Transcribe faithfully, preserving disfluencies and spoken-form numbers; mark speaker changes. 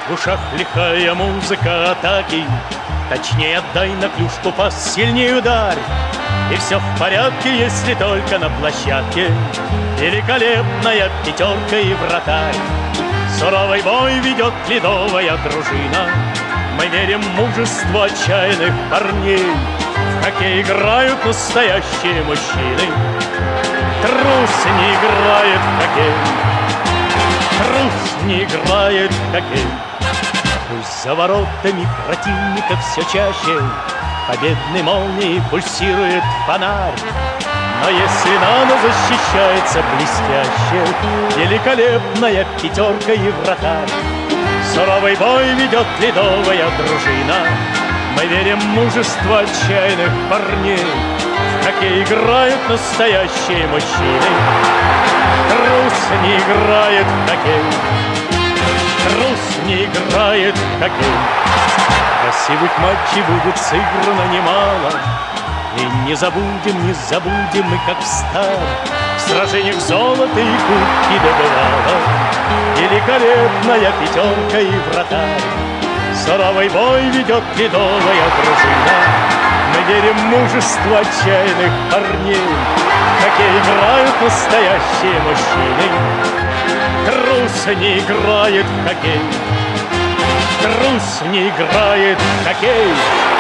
Speaker 1: В ушах лихая музыка атаки, точнее отдай на клюшку пас, сильнее ударь. И все в порядке, если только на площадке великолепная пятерка и вратарь. Суровый бой ведет ледовая дружина. Мы верим в мужество отчаянных парней. В хоккей играют настоящие мужчины. Трус не играет в хоккей. Трус не играет в хоккей. Пусть за воротами противника все чаще победной молнией пульсирует фонарь. Но если нано защищается блестяще великолепная пятерка и вратарь. Суровый бой ведет ледовая дружина. Мы верим в мужество отчаянных парней. В хоккей играют настоящие мужчины. Трус не играет в хоккей. Трус не играет в хоккей. Красивых матчей будет сыграно немало. И не забудем, не забудем мы, как встали в сражениях золото и кубки добывала великолепная пятерка и вратарь. Суровый бой ведет ледовая дружина. Мы верим в мужество отчаянных парней. В хоккей играют настоящие мужчины. Трус не играет в хоккей. Трус не играет в хоккей.